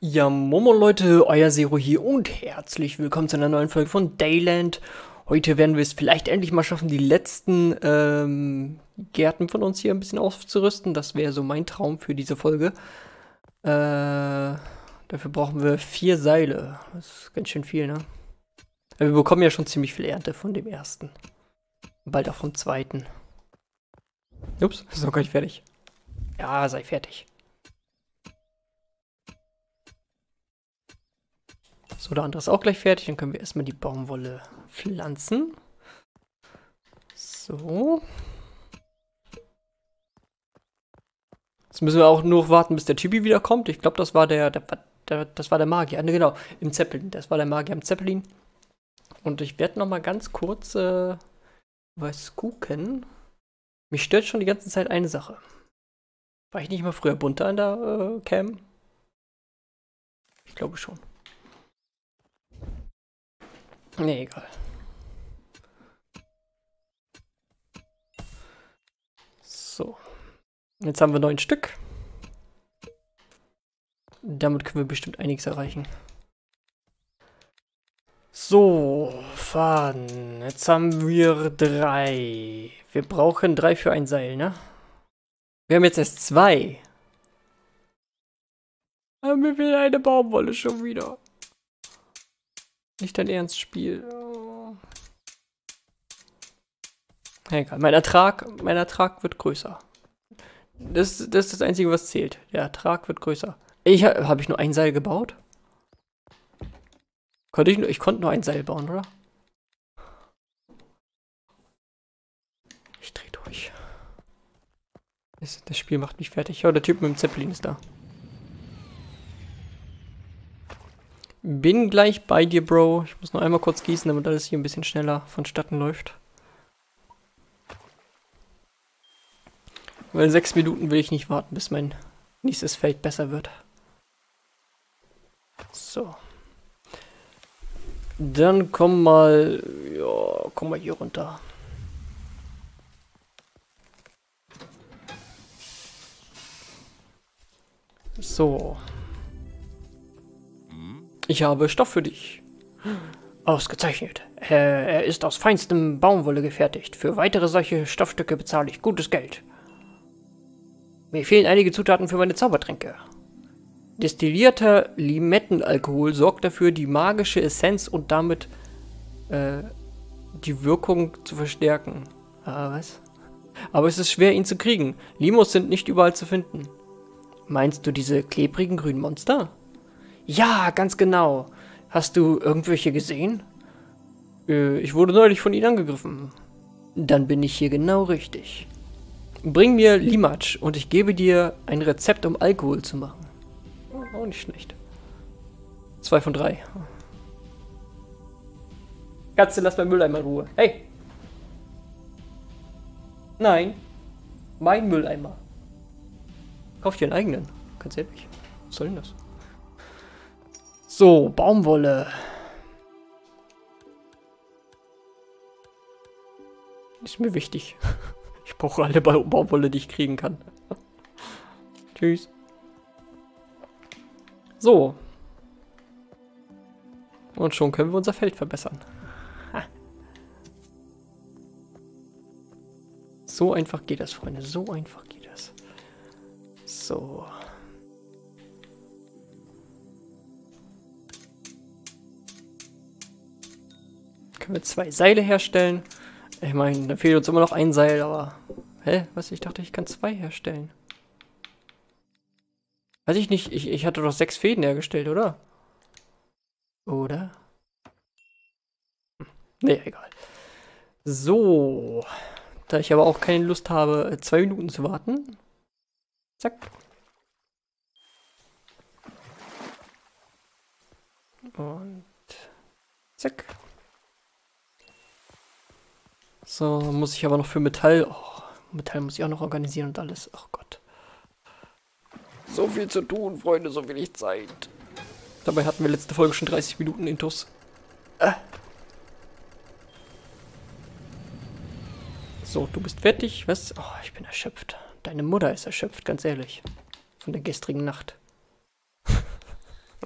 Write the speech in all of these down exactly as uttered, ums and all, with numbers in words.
Ja, Momo Leute, euer Zero hier und herzlich willkommen zu einer neuen Folge von Dayland. Heute werden wir es vielleicht endlich mal schaffen, die letzten ähm, Gärten von uns hier ein bisschen aufzurüsten. Das wäre so mein Traum für diese Folge. Äh, dafür brauchen wir vier Seile. Das ist ganz schön viel, ne? Aber wir bekommen ja schon ziemlich viel Ernte von dem ersten. Bald auch vom zweiten. Ups, ist noch gar nicht fertig. Ja, sei fertig. So, der andere ist auch gleich fertig. Dann können wir erstmal die Baumwolle pflanzen. So. Jetzt müssen wir auch nur warten, bis der Typi wiederkommt. Ich glaube, das war der, der, der, das war der Magier. Ne, genau, im Zeppelin. Das war der Magier im Zeppelin. Und ich werde noch mal ganz kurz äh, was gucken. Mich stört schon die ganze Zeit eine Sache. War ich nicht mal früher bunter an der äh, Cam? Ich glaube schon. Nee, egal. So. Jetzt haben wir neun Stück. Damit können wir bestimmt einiges erreichen. So, Faden. Jetzt haben wir drei. Wir brauchen drei für ein Seil, ne? Wir haben jetzt erst zwei. Aber mir fehlt eine Baumwolle schon wieder. Nicht dein Ernst, Spiel. Oh. Egal, mein Ertrag, mein Ertrag wird größer. Das, das ist das Einzige, was zählt. Der Ertrag wird größer. Ich habe ich nur ein Seil gebaut? Konnte ich nur, ich konnte nur ein Seil bauen, oder? Ich dreh durch. Das, das Spiel macht mich fertig. Oh, der Typ mit dem Zeppelin ist da. Bin gleich bei dir, Bro. Ich muss noch einmal kurz gießen, damit alles hier ein bisschen schneller vonstatten läuft. Weil sechs Minuten will ich nicht warten, bis mein nächstes Feld besser wird. So. Dann komm mal... Ja, komm mal hier runter. So. Ich habe Stoff für dich. Ausgezeichnet. Er, er ist aus feinstem Baumwolle gefertigt. Für weitere solche Stoffstücke bezahle ich gutes Geld. Mir fehlen einige Zutaten für meine Zaubertränke. Destillierter Limettenalkohol sorgt dafür, die magische Essenz und damit äh, die Wirkung zu verstärken. Ah, was? Aber es ist schwer, ihn zu kriegen. Limos sind nicht überall zu finden. Meinst du diese klebrigen grünen Monster? Ja, ganz genau. Hast du irgendwelche gesehen? Äh, ich wurde neulich von ihnen angegriffen. Dann bin ich hier genau richtig. Bring mir Limatsch und ich gebe dir ein Rezept, um Alkohol zu machen. Oh, auch nicht schlecht. Zwei von drei. Katze, lass mein Mülleimer in Ruhe. Hey! Nein. Mein Mülleimer. Kauf dir einen eigenen. Ganz ehrlich. Was soll denn das? So, Baumwolle. Ist mir wichtig. Ich brauche alle ba Baumwolle, die ich kriegen kann. Tschüss. So. Und schon können wir unser Feld verbessern. Ha. So einfach geht das, Freunde. So einfach geht das. So. Können wir zwei Seile herstellen. Ich meine, da fehlt uns immer noch ein Seil, aber... Hä? Was? Ich dachte, ich kann zwei herstellen. Weiß ich nicht. Ich, ich hatte doch sechs Fäden hergestellt, oder? Oder? Hm. Nee, egal. So. Da ich aber auch keine Lust habe, zwei Minuten zu warten. Zack. Und... Zack. So, muss ich aber noch für Metall... Oh, Metall muss ich auch noch organisieren und alles. Ach Gott. So viel zu tun, Freunde, so wenig Zeit. Dabei hatten wir letzte Folge schon dreißig Minuten Intus. Äh. So, du bist fertig. Was? Oh, ich bin erschöpft. Deine Mutter ist erschöpft, ganz ehrlich. Von der gestrigen Nacht.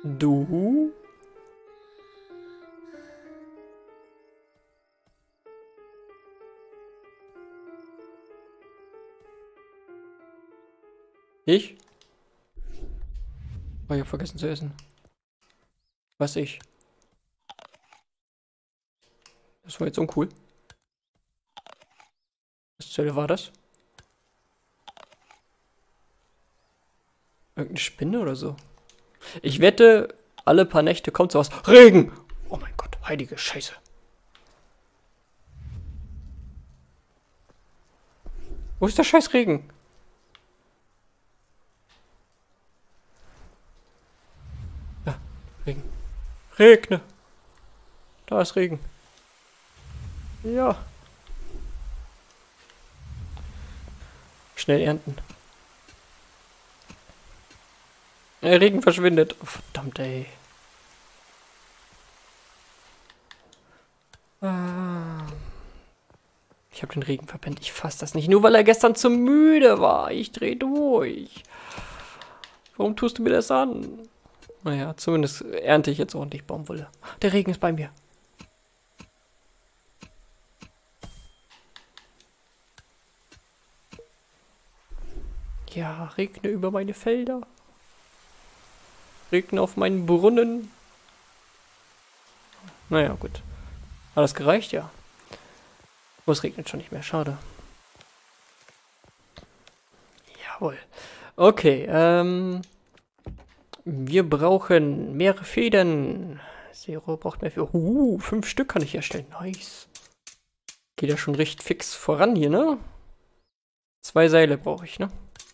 Du? Ich? Oh, ich hab vergessen zu essen. Was ich? Das war jetzt uncool. Was zur Hölle war das? Irgendeine Spinne oder so? Ich wette, alle paar Nächte kommt sowas. Regen! Oh mein Gott, heilige Scheiße. Wo ist der scheiß Regen? Ja, Regen. Regne. Da ist Regen. Ja. Schnell ernten. Der Regen verschwindet. Oh, verdammt, ey. Ah. Ich habe den Regen verpennt. Ich fasse das nicht. Nur weil er gestern zu müde war. Ich drehe durch. Warum tust du mir das an? Naja, zumindest ernte ich jetzt ordentlich Baumwolle. Der Regen ist bei mir. Ja, regne über meine Felder. Regne auf meinen Brunnen. Naja, gut. Hat das gereicht? Ja. Oh, es regnet schon nicht mehr. Schade. Jawohl. Okay, ähm... wir brauchen mehrere Federn. Zero braucht mehr für... Uh, fünf Stück kann ich herstellen. Nice. Geht ja schon recht fix voran hier, ne? Zwei Seile brauche ich, ne?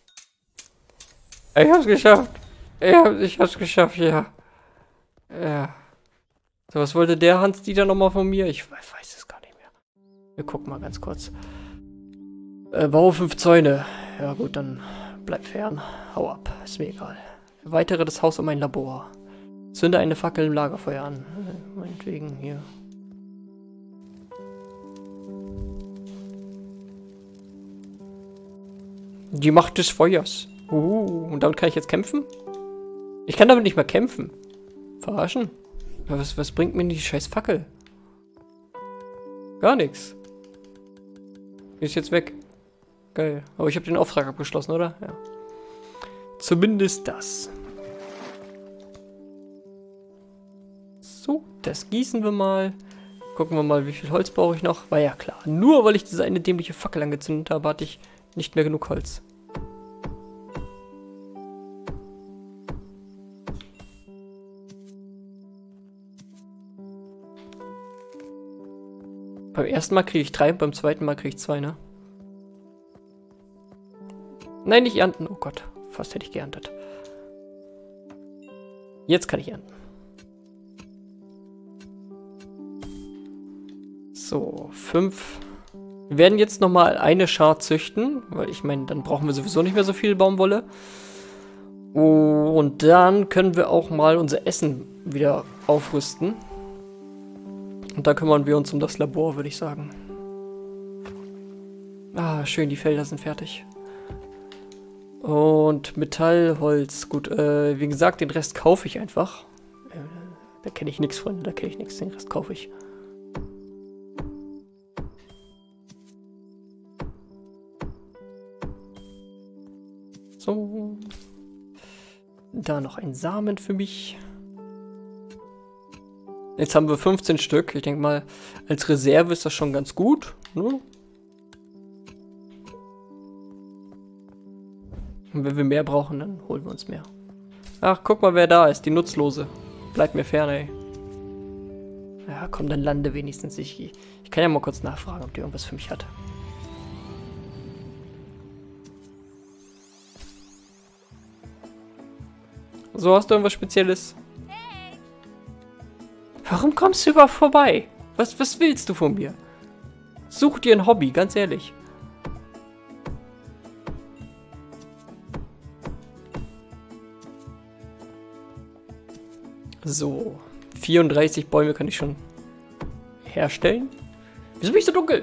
Ich hab's geschafft. Ich, hab, ich hab's geschafft, ja. Ja. So, was wollte der Hans-Dieter nochmal von mir? Ich weiß, weiß es gar nicht mehr. Wir gucken mal ganz kurz. Äh, Bau fünf Zäune. Ja gut, dann bleib fern. Hau ab. Ist mir egal. Erweitere das Haus um ein Labor. Zünde eine Fackel im Lagerfeuer an. Äh, meinetwegen hier. Die Macht des Feuers. Uh, und damit kann ich jetzt kämpfen? Ich kann damit nicht mehr kämpfen. Verarschen? Was, was bringt mir die scheiß Fackel? Gar nichts. Die ist jetzt weg. Geil. Aber ich habe den Auftrag abgeschlossen, oder? Ja. Zumindest das. So, das gießen wir mal. Gucken wir mal, wie viel Holz brauche ich noch. War ja klar. Nur weil ich diese eine dämliche Fackel angezündet habe, hatte ich nicht mehr genug Holz. Beim ersten Mal kriege ich drei, beim zweiten Mal kriege ich zwei, ne? Nein, nicht ernten. Oh Gott, fast hätte ich geerntet. Jetzt kann ich ernten. So, fünf. Wir werden jetzt nochmal eine Schar züchten, weil ich meine, dann brauchen wir sowieso nicht mehr so viel Baumwolle. Und dann können wir auch mal unser Essen wieder aufrüsten. Und da kümmern wir uns um das Labor, würde ich sagen. Ah, schön, die Felder sind fertig. Und Metall, Holz. Gut, äh, wie gesagt, den Rest kaufe ich einfach. Äh, da kenne ich nichts, Freunde, da kenne ich nichts. Den Rest kaufe ich. So. Da noch ein Samen für mich. Jetzt haben wir fünfzehn Stück. Ich denke mal, als Reserve ist das schon ganz gut. Ne? Und wenn wir mehr brauchen, dann holen wir uns mehr. Ach, guck mal, wer da ist. Die Nutzlose. Bleibt mir fern, ey. Ja, komm, dann lande wenigstens. Ich, ich kann ja mal kurz nachfragen, ob die irgendwas für mich hat. So, hast du irgendwas Spezielles? Warum kommst du überhaupt vorbei? Was, was willst du von mir? Such dir ein Hobby, ganz ehrlich. So, vierunddreißig Bäume kann ich schon herstellen. Wieso bin ich so dunkel?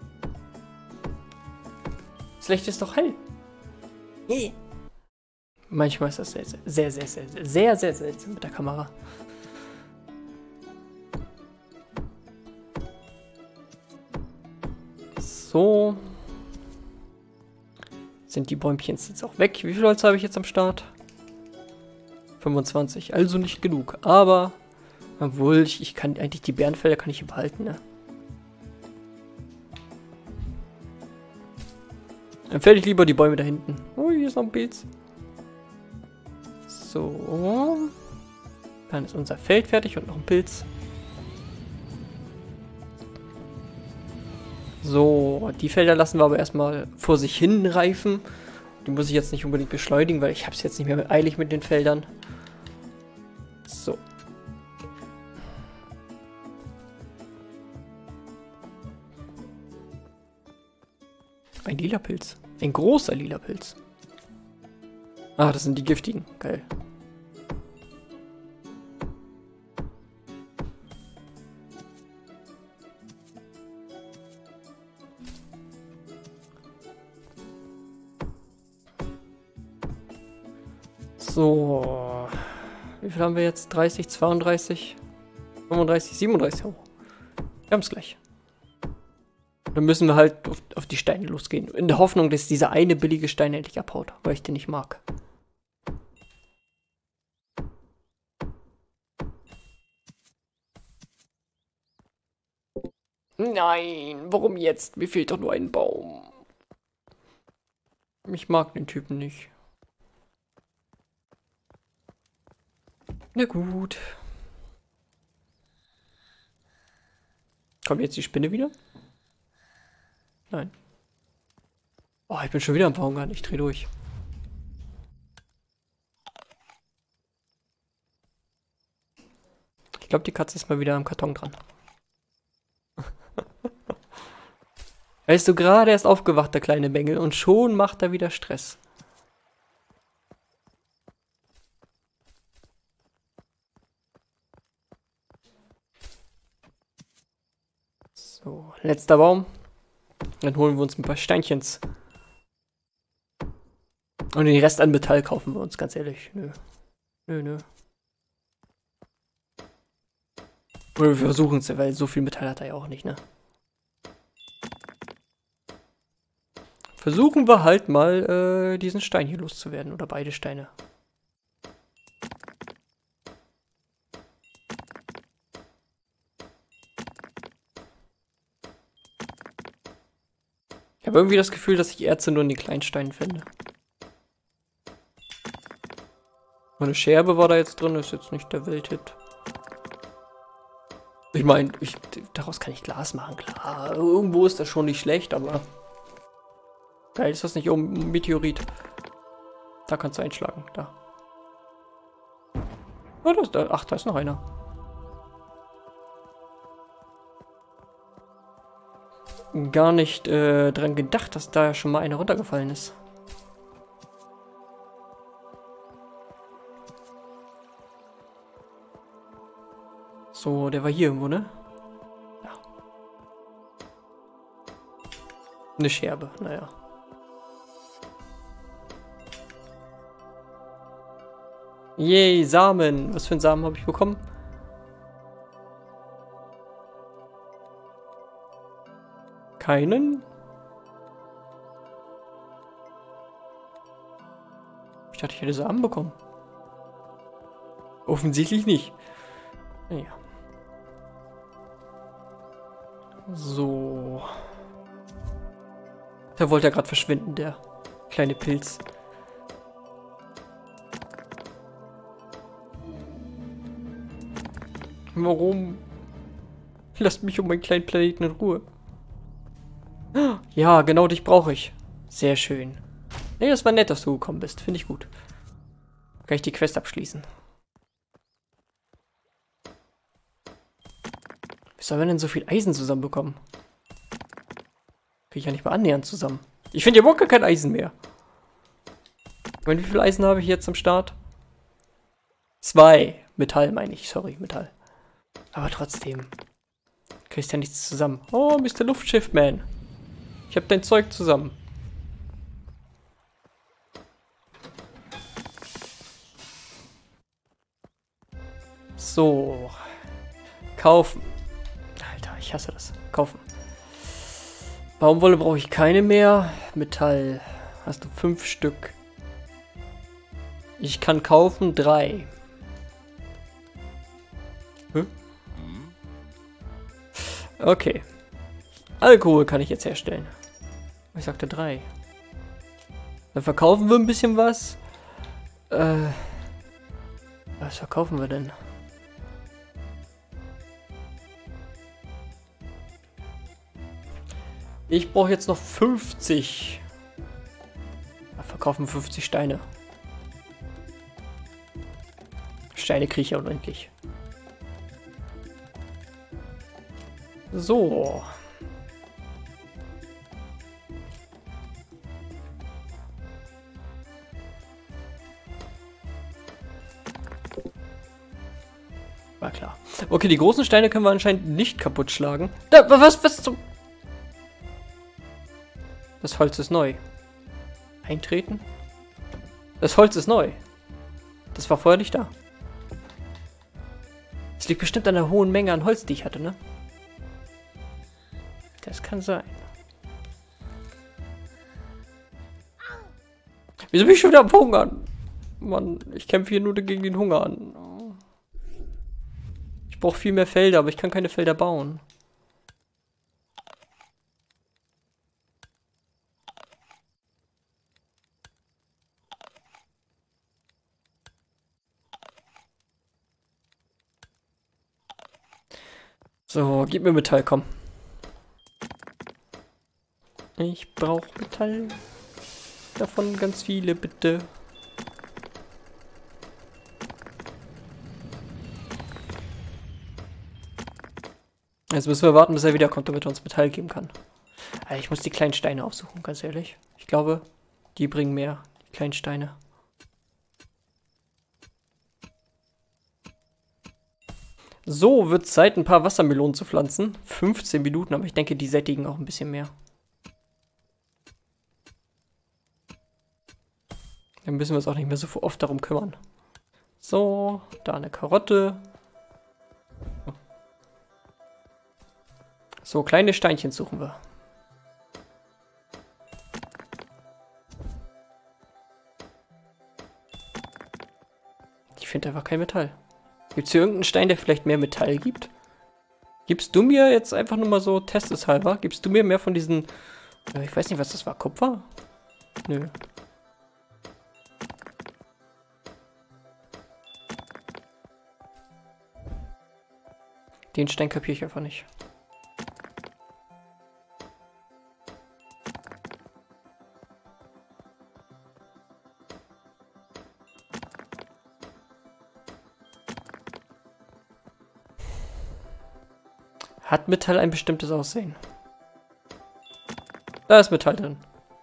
Das Licht ist doch hell. Hey. Manchmal ist das sehr, sehr, sehr, sehr, sehr, sehr, sehr seltsam mit der Kamera. So. Sind die Bäumchen jetzt auch weg? Wie viel Holz habe ich jetzt am Start? fünfundzwanzig, also nicht genug. Aber, obwohl, ich, ich kann eigentlich die Bärenfelder kann ich behalten, ne? Dann fäll ich lieber die Bäume da hinten. Oh, hier ist noch ein Pilz. So. Dann ist unser Feld fertig und noch ein Pilz. So, die Felder lassen wir aber erstmal vor sich hin reifen. Die muss ich jetzt nicht unbedingt beschleunigen, weil ich habe es jetzt nicht mehr eilig mit den Feldern. So. Ein lila Pilz. Ein großer lila Pilz. Ah, das sind die giftigen. Geil. So. Wie viel haben wir jetzt? dreißig, zweiunddreißig, fünfunddreißig, siebenunddreißig. Oh. Wir haben es gleich. Dann müssen wir halt auf, auf die Steine losgehen. In der Hoffnung, dass dieser eine billige Stein endlich abhaut, weil ich den nicht mag. Nein, warum jetzt? Mir fehlt doch nur ein Baum. Ich mag den Typen nicht. Na gut. Kommt jetzt die Spinne wieder? Nein. Oh, ich bin schon wieder am Verhungern. Ich dreh durch. Ich glaube, die Katze ist mal wieder am Karton dran. Er ist so gerade erst aufgewacht, der kleine Bengel, und schon macht er wieder Stress. So, letzter Baum. Dann holen wir uns ein paar Steinchens. Und den Rest an Metall kaufen wir uns, ganz ehrlich. Nö. Nö, nö. Oder wir versuchen es, weil so viel Metall hat er ja auch nicht, ne? Versuchen wir halt mal, äh, diesen Stein hier loszuwerden. Oder beide Steine. Ich habe irgendwie das Gefühl, dass ich Erze nur in den kleinen Steinen finde. Eine Scherbe war da jetzt drin, ist jetzt nicht der Welthit. Ich meine, ich, daraus kann ich Glas machen, klar. Irgendwo ist das schon nicht schlecht, aber... Geil, ist das nicht oben ein Meteorit? Da kannst du einschlagen, da. Oh, das, da. Ach, da ist noch einer. Gar nicht äh, dran gedacht, dass da schon mal einer runtergefallen ist. So, der war hier irgendwo, ne? Ja. Eine Scherbe, naja. Yay, Samen. Was für einen Samen habe ich bekommen? Keinen? Ich dachte, ich hätte Samen bekommen. Offensichtlich nicht. Naja. So. Da wollte er gerade verschwinden, der kleine Pilz. Warum? Lasst mich um meinen kleinen Planeten in Ruhe. Ja, genau dich brauche ich. Sehr schön. Nee, das war nett, dass du gekommen bist. Finde ich gut. Kann ich die Quest abschließen. Wie soll man denn so viel Eisen zusammenbekommen? Kriege ich ja nicht mal annähernd zusammen. Ich finde ja überhaupt gar kein Eisen mehr. Ich meine, wie viel Eisen habe ich jetzt am Start? Zwei. Metall meine ich. Sorry, Metall. Aber trotzdem. Kriegst ja nichts zusammen. Oh, Mister Luftschiffman. Ich habe dein Zeug zusammen. So. Kaufen. Alter, ich hasse das. Kaufen. Baumwolle brauche ich keine mehr. Metall. Hast du fünf Stück. Ich kann kaufen drei. Hm? Okay. Alkohol kann ich jetzt herstellen. Ich sagte drei. Dann verkaufen wir ein bisschen was. Äh, was verkaufen wir denn? Ich brauche jetzt noch fünfzig. Wir verkaufen fünfzig Steine. Steine kriege ich ja unendlich. So. War klar. Okay, die großen Steine können wir anscheinend nicht kaputt schlagen. Da, was, was zum... Das Holz ist neu. Eintreten? Das Holz ist neu. Das war vorher nicht da. Es liegt bestimmt an der hohen Menge an Holz, die ich hatte, ne? Das kann sein. Wieso bin ich schon wieder am Hungern? Mann, ich kämpfe hier nur gegen den Hunger an. Ich brauche viel mehr Felder, aber ich kann keine Felder bauen. So, gib mir Metall, komm. Ich brauche Metall. Davon ganz viele, bitte. Jetzt müssen wir warten, bis er wiederkommt, damit er uns Metall geben kann. Also ich muss die kleinen Steine aufsuchen, ganz ehrlich. Ich glaube, die bringen mehr, die kleinen Steine. So, wird Zeit, ein paar Wassermelonen zu pflanzen. fünfzehn Minuten, aber ich denke, die sättigen auch ein bisschen mehr. Dann müssen wir uns auch nicht mehr so oft darum kümmern. So, da eine Karotte. So, kleine Steinchen suchen wir. Ich finde einfach kein Metall. Gibt es hier irgendeinen Stein, der vielleicht mehr Metall gibt? Gibst du mir jetzt einfach nur mal so testeshalber? Gibst du mir mehr von diesen... Ich weiß nicht, was das war. Kupfer? Nö. Den Stein kapiere ich einfach nicht. Hat Metall ein bestimmtes Aussehen? Da ist Metall drin.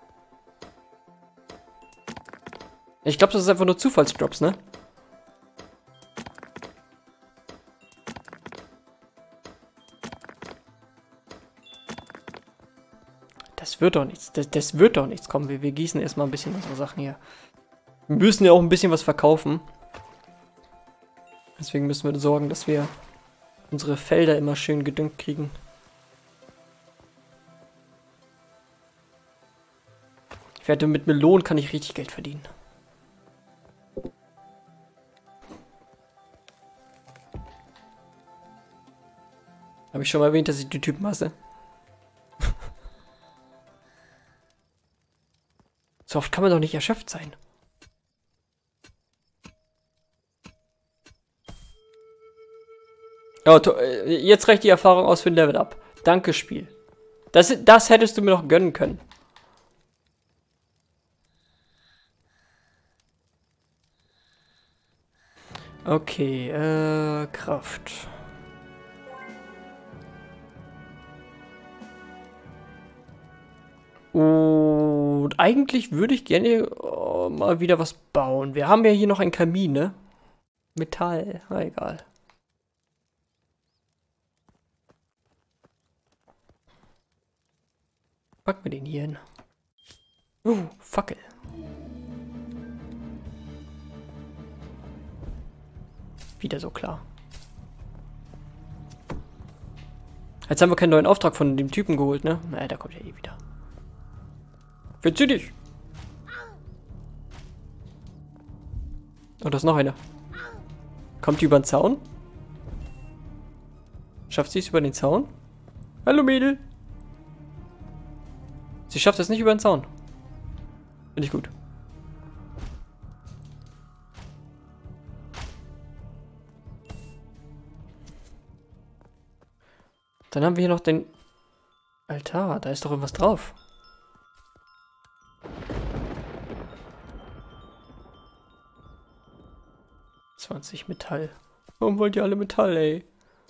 Ich glaube, das ist einfach nur Zufallsdrops, ne? Das wird doch nichts. Das, das wird doch nichts. Komm, wir, wir gießen erstmal ein bisschen unsere Sachen hier. Wir müssen ja auch ein bisschen was verkaufen. Deswegen müssen wir sorgen, dass wir unsere Felder immer schön gedüngt kriegen. Ich werde mit Melonen kann ich richtig Geld verdienen. Habe ich schon mal erwähnt, dass ich die Typen hasse? So oft kann man doch nicht erschöpft sein. Oh, jetzt reicht die Erfahrung aus für ein Level Up. Danke, Spiel. Das, das hättest du mir noch gönnen können. Okay, äh, Kraft. Und eigentlich würde ich gerne oh, mal wieder was bauen. Wir haben ja hier noch einen Kamin, ne? Metall, na egal. Packen wir den hier hin. Uh, Fackel. Wieder so klar. Jetzt haben wir keinen neuen Auftrag von dem Typen geholt, ne? Naja, da kommt ja eh wieder. Verzieh dich! Oh, da ist noch einer. Kommt die über den Zaun? Schafft sie es über den Zaun? Hallo Mädel! Sie schafft es nicht über den Zaun. Finde ich gut. Dann haben wir hier noch den Altar. Da ist doch irgendwas drauf. zwanzig Metall. Warum wollt ihr alle Metall, ey?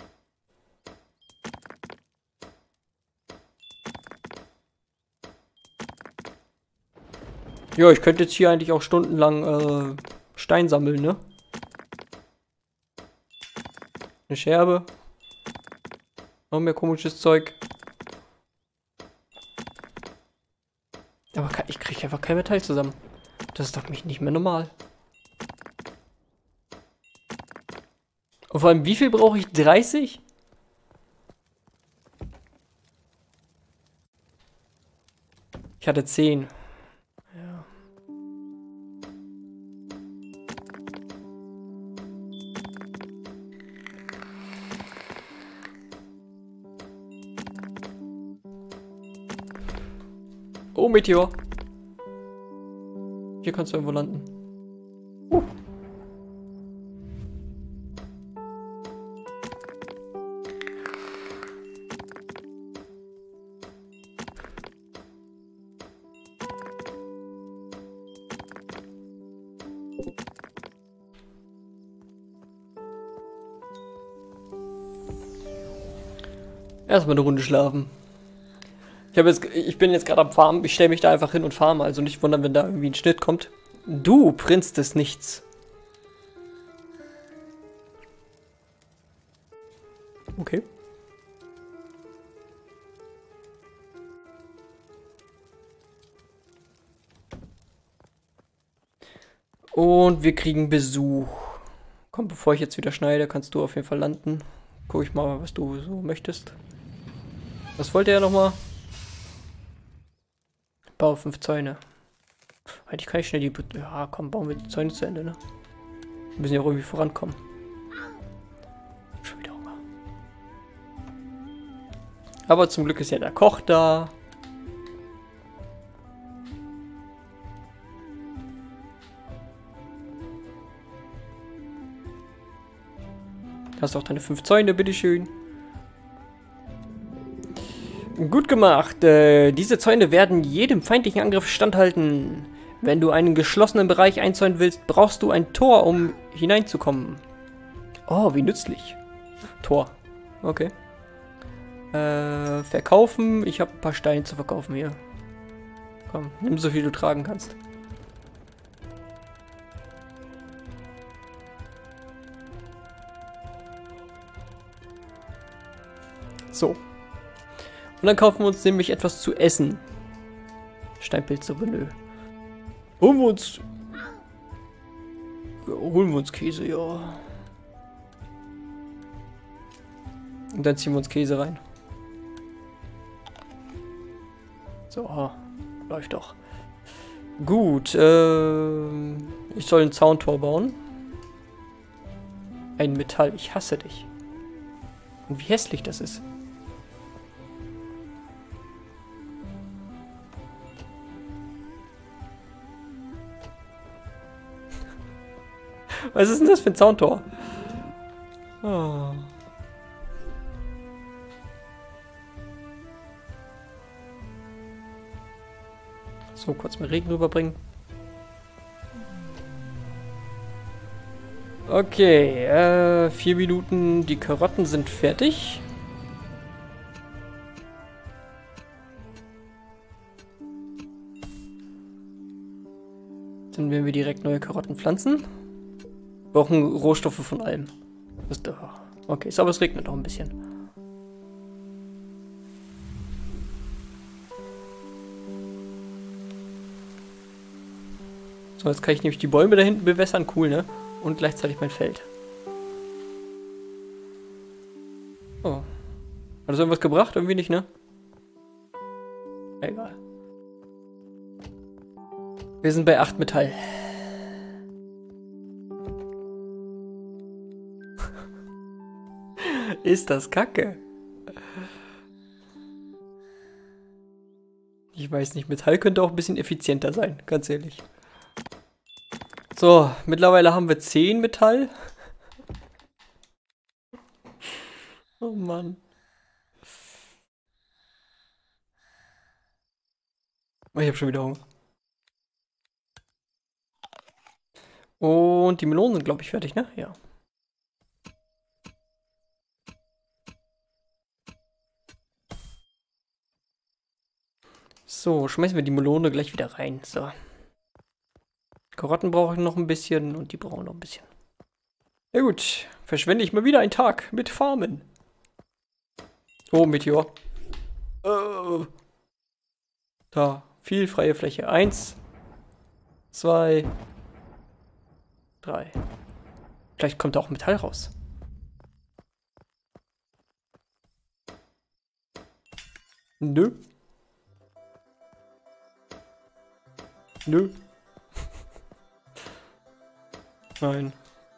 Ja, ich könnte jetzt hier eigentlich auch stundenlang äh, Stein sammeln, ne? Eine Scherbe. Noch mehr komisches Zeug. Aber ich kriege einfach kein Metall zusammen. Das ist doch mich nicht mehr normal. Und vor allem, wie viel brauche ich? dreißig? Ich hatte zehn. Ja. Oh, Meteor. Hier kannst du irgendwo landen. Uh. Erstmal eine Runde schlafen. Ich, hab jetzt, ich bin jetzt gerade am Farmen. Ich stelle mich da einfach hin und farme. Also nicht wundern, wenn da irgendwie ein Schnitt kommt. Du, Prinz des Nichts. Okay. Und wir kriegen Besuch. Komm, bevor ich jetzt wieder schneide, kannst du auf jeden Fall landen. Guck ich mal, was du so möchtest. Was wollte er nochmal? Bau fünf Zäune. Eigentlich kann ich schnell die... Ja, komm, bauen wir die Zäune zu Ende, ne? Wir müssen ja auch irgendwie vorankommen. Schon wieder Hunger. Aber zum Glück ist ja der Koch da. Hast auch deine fünf Zäune, bitteschön. Gut gemacht. Äh, diese Zäune werden jedem feindlichen Angriff standhalten. Wenn du einen geschlossenen Bereich einzäunen willst, brauchst du ein Tor, um hineinzukommen. Oh, wie nützlich. Tor. Okay. Äh, verkaufen. Ich habe ein paar Steine zu verkaufen hier. Komm, nimm so viel du tragen kannst. So. Und dann kaufen wir uns nämlich etwas zu essen. Steinpilzsuppe, nö. Holen wir uns... Ja, holen wir uns Käse, ja. Und dann ziehen wir uns Käse rein. So, läuft doch. Gut, äh, ich soll ein Zauntor bauen. Ein Metall, ich hasse dich. Und wie hässlich das ist. Was ist denn das für ein Zauntor? Oh. So, kurz mal Regen rüberbringen. Okay, äh, vier Minuten. Die Karotten sind fertig. Dann werden wir direkt neue Karotten pflanzen. Wir brauchen Rohstoffe von allem. Ist doch okay, ist aber es regnet noch ein bisschen. So, jetzt kann ich nämlich die Bäume da hinten bewässern. Cool, ne? Und gleichzeitig mein Feld. Oh. das irgendwas gebracht? Irgendwie nicht, ne? Egal. Wir sind bei acht Metall. Ist das Kacke? Ich weiß nicht, Metall könnte auch ein bisschen effizienter sein, ganz ehrlich. So, mittlerweile haben wir zehn Metall. Oh Mann. Oh, ich habe schon wieder Hunger. Und die Melonen sind, glaube ich, fertig, ne? Ja. So, schmeißen wir die Melone gleich wieder rein. So. Karotten brauche ich noch ein bisschen und die brauchen noch ein bisschen. Ja gut, verschwende ich mal wieder einen Tag mit Farmen. Oh, Meteor. Äh, da, viel freie Fläche. Eins, zwei, drei. Vielleicht kommt da auch Metall raus. Nö. Nö. Nein.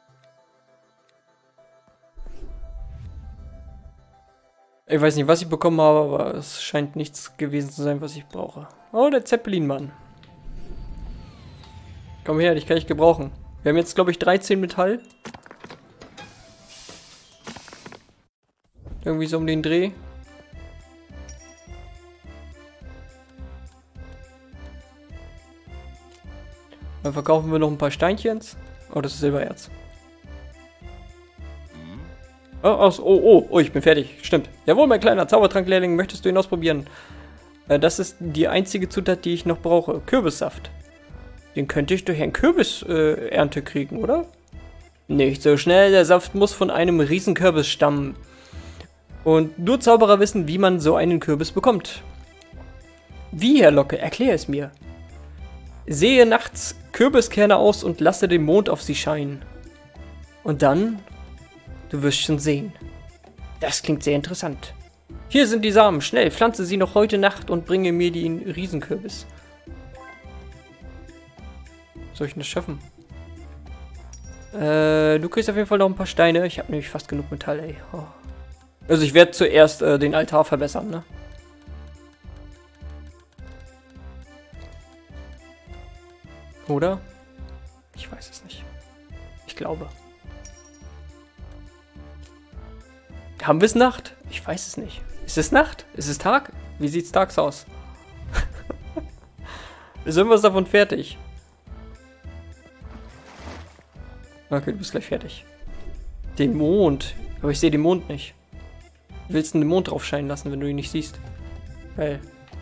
Ich weiß nicht, was ich bekommen habe, aber es scheint nichts gewesen zu sein, was ich brauche. Oh, der Zeppelin-Mann. Komm her, dich kann ich gebrauchen. Wir haben jetzt, glaube ich, dreizehn Metall. Irgendwie so um den Dreh. Dann verkaufen wir noch ein paar Steinchens. Oh, das ist Silbererz. Oh, oh, oh, oh, ich bin fertig. Stimmt. Jawohl, mein kleiner Zaubertranklehrling, möchtest du ihn ausprobieren? Äh, das ist die einzige Zutat, die ich noch brauche. Kürbissaft. Den könnte ich durch ein Kürbisernte äh, kriegen, oder? Nicht so schnell, der Saft muss von einem Riesenkürbis stammen. Und nur Zauberer wissen, wie man so einen Kürbis bekommt. Wie, Herr Locke? Erklär es mir. Sehe nachts Kürbiskerne aus und lasse den Mond auf sie scheinen. Und dann... Du wirst schon sehen. Das klingt sehr interessant. Hier sind die Samen. Schnell, pflanze sie noch heute Nacht und bringe mir den Riesenkürbis. Soll ich das schaffen? Äh, du kriegst auf jeden Fall noch ein paar Steine. Ich habe nämlich fast genug Metall, ey. Oh. Also ich werde zuerst äh, den Altar verbessern, ne? Oder? Ich weiß es nicht. Ich glaube. Haben wir es Nacht? Ich weiß es nicht. Ist es Nacht? Ist es Tag? Wie sieht's tags aus? Ist irgendwas davon fertig? Okay, du bist gleich fertig. Den Mond. Aber ich sehe den Mond nicht. Wie willst du den Mond drauf scheinen lassen, wenn du ihn nicht siehst? Geil.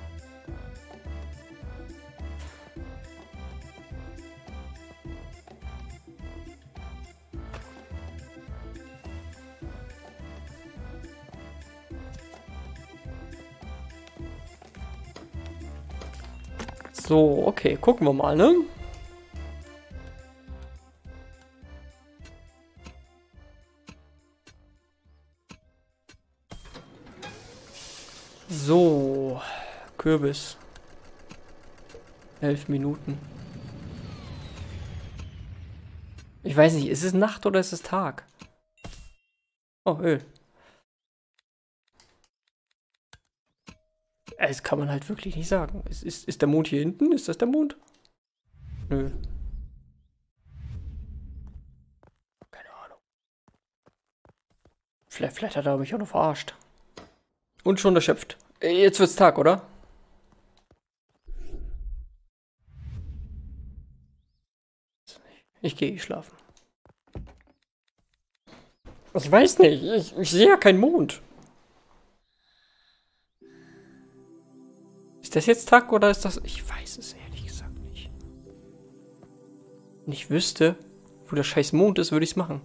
So, okay, gucken wir mal, ne? So, Kürbis. Elf Minuten. Ich weiß nicht, ist es Nacht oder ist es Tag? Oh, Öl. Das kann man halt wirklich nicht sagen. Ist, ist, ist der Mond hier hinten? Ist das der Mond? Nö. Keine Ahnung. Vielleicht, vielleicht hat er mich auch noch verarscht. Und schon erschöpft. Jetzt wird's Tag, oder? Ich gehe schlafen. Ich weiß nicht. Ich, ich sehe ja keinen Mond. Ist das jetzt Tag oder ist das... Ich weiß es ehrlich gesagt nicht. Wenn ich wüsste, wo der scheiß Mond ist, würde ich es machen.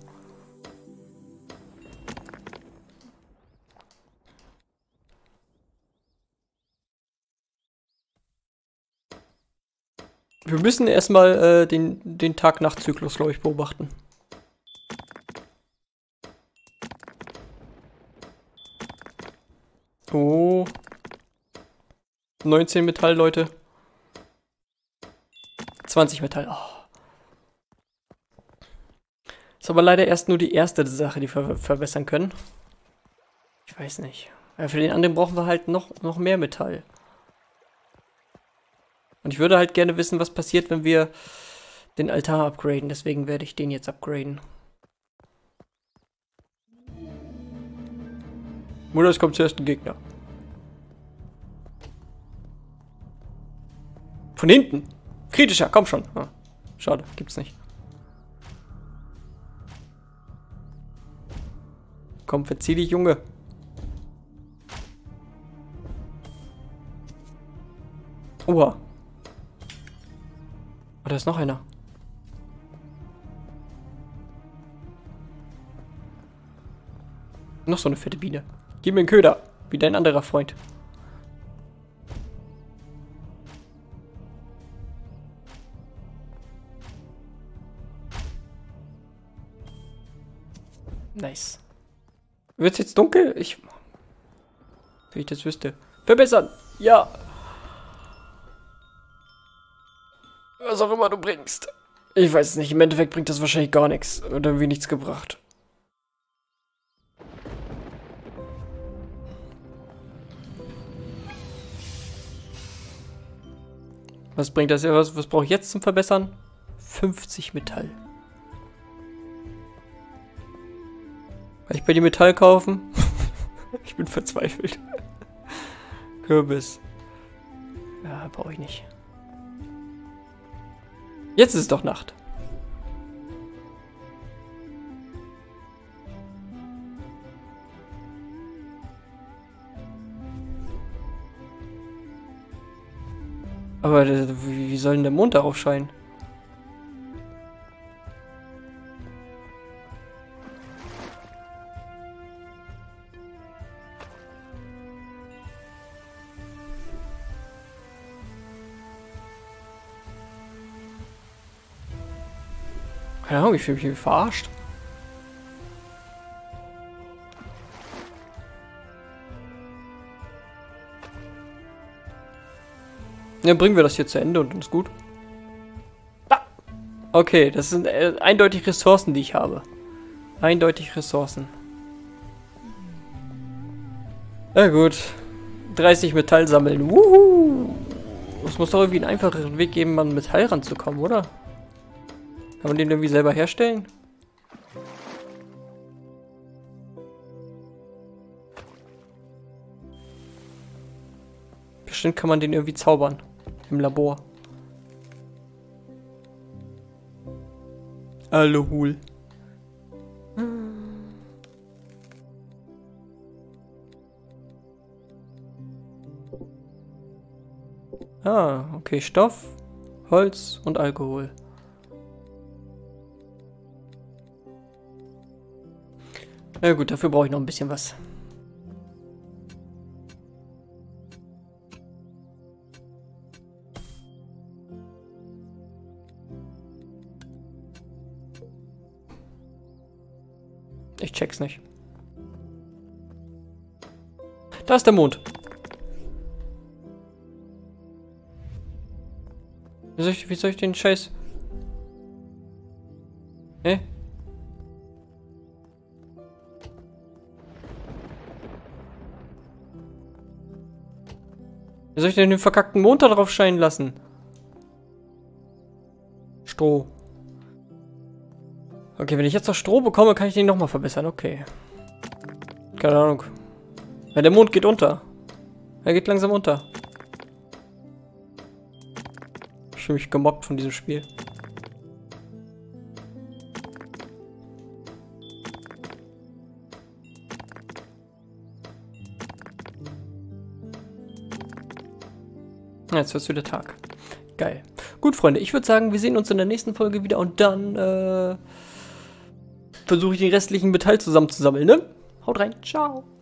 Wir müssen erstmal äh, den, den Tag-Nacht-Zyklus, glaube ich, beobachten. Oh. neunzehn Metall, Leute. zwanzig Metall. Oh. Ist aber leider erst nur die erste Sache, die wir verbessern können. Ich weiß nicht. Ja, für den anderen brauchen wir halt noch, noch mehr Metall. Und ich würde halt gerne wissen, was passiert, wenn wir den Altar upgraden. Deswegen werde ich den jetzt upgraden. Oder es kommt zuerst ein Gegner. Von hinten. Kritischer, komm schon. Ah, schade, gibt's nicht. Komm, verzieh dich, Junge. Oha. Oh, da ist noch einer. Noch so eine fette Biene. Gib mir einen Köder, wie dein anderer Freund. Nice. Wird's jetzt dunkel? Ich... Wenn ich das wüsste. Verbessern! Ja! Was auch immer du bringst. Ich weiß es nicht. Im Endeffekt bringt das wahrscheinlich gar nichts. Oder irgendwie nichts gebracht. Was bringt das? Was, was brauche ich jetzt zum Verbessern? fünfzig Metall. Kann ich bei dir Metall kaufen? Ich bin verzweifelt. Kürbis. Ja, brauche ich nicht. Jetzt ist es doch Nacht. Aber wie, wie soll denn der Mond darauf scheinen? Keine Ahnung, ich fühle mich verarscht. Dann bringen wir das hier zu Ende und dann ist gut. Ah! Okay, das sind äh, eindeutig Ressourcen, die ich habe. Eindeutig Ressourcen. Na gut. dreißig Metall sammeln. Wuhu! Es muss doch irgendwie einen einfacheren Weg geben, an Metall ranzukommen, oder? Kann man den irgendwie selber herstellen? Bestimmt kann man den irgendwie zaubern. Im Labor. Aluhul. Ah, okay. Stoff, Holz und Alkohol. Na gut, dafür brauche ich noch ein bisschen was. Ich check's nicht. Da ist der Mond. Wie soll ich, wie soll ich den Scheiß... Hä? Wie soll ich denn den verkackten Mond da drauf scheinen lassen? Stroh. Okay, wenn ich jetzt noch Stroh bekomme, kann ich den nochmal verbessern. Okay. Keine Ahnung. Ja, der Mond geht unter. Er geht langsam unter. Ich fühle mich gemobbt von diesem Spiel. Jetzt wird es wieder Tag. Geil. Gut, Freunde, ich würde sagen, wir sehen uns in der nächsten Folge wieder und dann äh, versuche ich den restlichen Metall zusammenzusammeln, ne? Haut rein. Ciao.